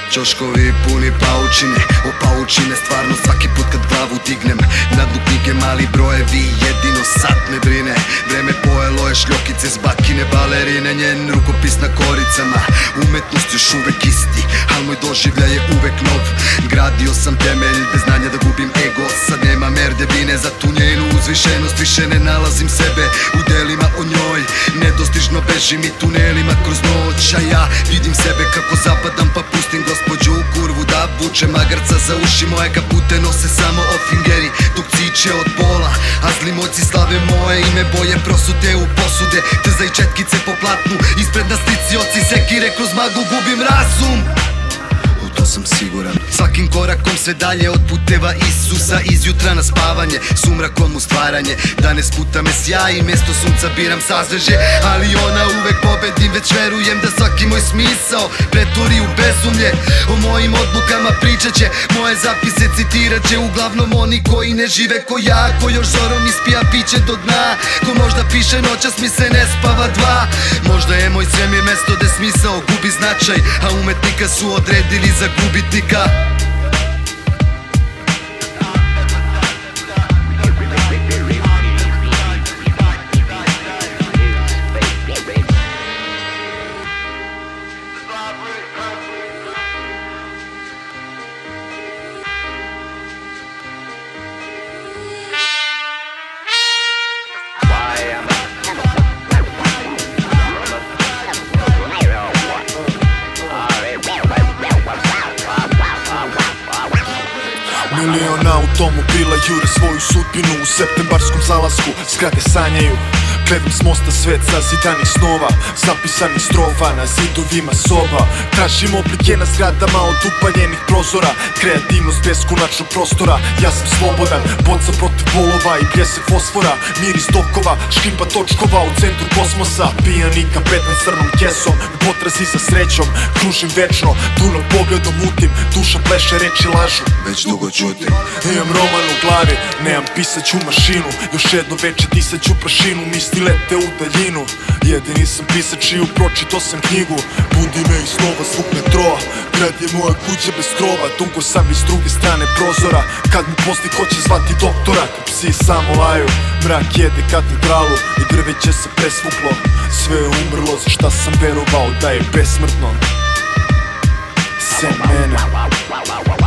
Ćoškovi puni paučine, o paučine stvarno svaki put kad glavu dignem. Na dnu knjige mali brojevi, jedino sad me brine. Vreme pojelo je šljokice s bakine balerine, njen rukopis na koricama. Umetnost još uvek isti, al moj doživljaj je uvek nov. Gradio sam temelj bez znanja da gubim ego. Sad nema merdevine za tu njenu uzvišenost. Više ne nalazim sebe u delima o njoj. Nedostižno bežim i tunelima kroz noć. A ja vidim sebe kako zapadam pa pustim gospođu u kurvu da vuče magarca za uši. Moje kapute nose samo ofingeri dok ciče od pola. A zli moćci slave moje ime, boje prosute u posude. Trza i četkice po platnu, ispred na slici oci sekire. Kroz maglu gubim razum, to sam siguran. Svakim korakom sve dalje od puteva Isusa. Iz jutra na spavanje, sumrakom u stvaranje. Danes puta me sjaj i mjesto sunca biram sazveže. Ali ona uvek pobedim, već verujem da svaki moj smisao pretvori u bezumlje. O mojim odlukama pričat će, moje zapise citirat će. Uglavnom oni koji ne žive ko ja, ko još zorom ispija piće do dna. Ko možda piše noćas mi se ne spava dva. Možda je moj svemir mesto gde smisao gubi značaj, a umetnika su odredili za gubitnika. Milion automobila jure svoju sudbinu u septembarskom zalasku. Zgrade sanjaju, gledam s mosta svet zazidanih snova, zapisanih strova na zidovima soba. Tražim oblike na zgradama od upaljenih prozora, kreativnost beskonačnog prostora. Ja sam slobodan, boca protiv bolova i bljesak fosfora. Miris tokova, škrimba točkova u centru kosmosa. Pijani kapetan s crnom kesom, u potrazi za srećom. Kružim večno, tunog pogledom mutim, duša pleše, reči lažu. Već dugo čutim. Imam roman u glavi, nemam pisaću mašinu. Još jedno veče disaću prašinu, misli lete u daljinu. Jedini sam pisač i pročitao sam knjigu. Budi me iz snova zvuk metroa, grad je moja kuća bez krova. Dugo sam iz druge strane prozora, kad mi posli ko će zvati doktora. Kad psi samo laju, mrak jede katedralu i drveće se presvuklo. Sve je umrlo za šta sam verovao da je besmrtno. Sem mene.